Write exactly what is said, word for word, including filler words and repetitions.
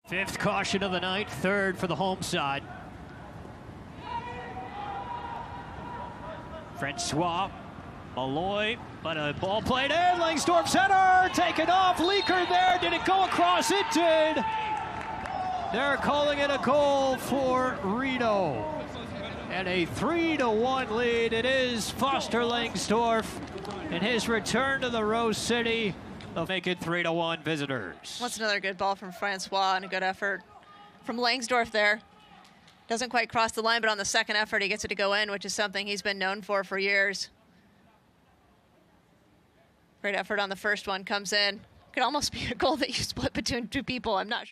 Fifth caution of the night, third for the home side. Francois, Malloy, but a ball played in, Langsdorff center, taken off, Leaker there, did it go across? It did! They're calling it a goal for Reno. And a three to one lead, it is Foster Langsdorff in his return to the Rose City. They'll make it three to one visitors. That's another good ball from Francois and a good effort from Langsdorff there. Doesn't quite cross the line, but on the second effort, he gets it to go in, which is something he's been known for for years. Great effort on the first one, comes in. Could almost be a goal that you split between two people, I'm not sure.